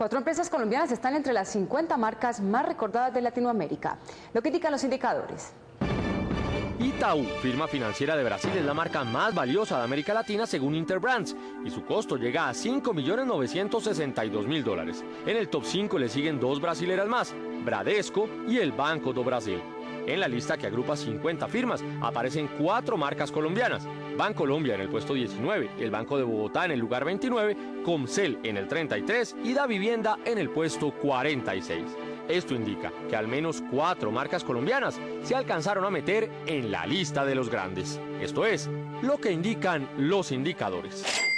4 empresas colombianas están entre las 50 marcas más recordadas de Latinoamérica. Lo que indican los indicadores. Itaú, firma financiera de Brasil, es la marca más valiosa de América Latina según Interbrands y su costo llega a $5.962.000. En el top 5 le siguen 2 brasileras más, Bradesco y el Banco do Brasil. En la lista, que agrupa 50 firmas, aparecen 4 marcas colombianas: Bancolombia en el puesto 19, el Banco de Bogotá en el lugar 29, Comcel en el 33 y Davivienda en el puesto 46. Esto indica que al menos 4 marcas colombianas se alcanzaron a meter en la lista de los grandes. Esto es lo que indican los indicadores.